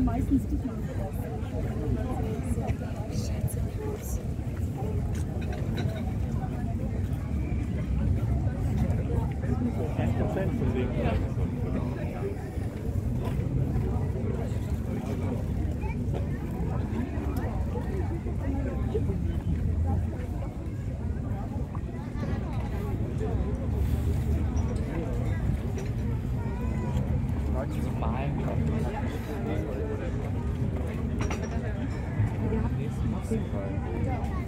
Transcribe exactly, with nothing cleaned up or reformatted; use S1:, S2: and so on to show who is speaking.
S1: meistens die Scheiße.
S2: ein Prozent von dem. Malen.